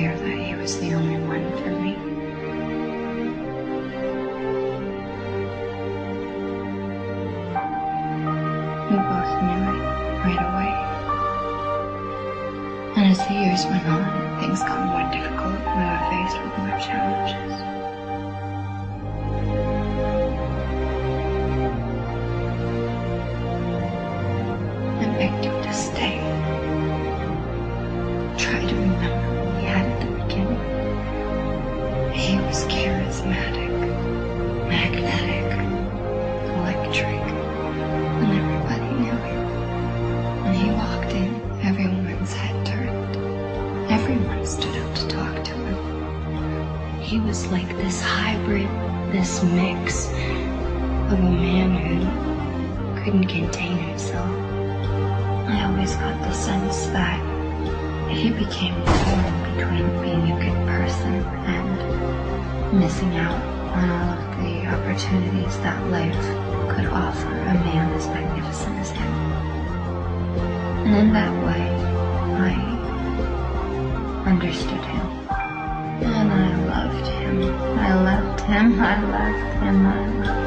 clear that he was the only one for me. We both knew it right away. And as the years went on, things got more difficult. We were faced with more challenges. I begged him to stay. Try to remember what we had at the beginning. He was charismatic, magnetic, electric, and everybody knew it. When he walked in, everyone's head turned. Everyone stood up to talk to him. He was like this hybrid, this mix of a man who couldn't contain himself. I always got the sense that he became torn between being a good person and missing out on all of the opportunities that life could offer a man as magnificent as him. And in that way, I understood him. And I loved him. I loved him. I loved him. I loved him.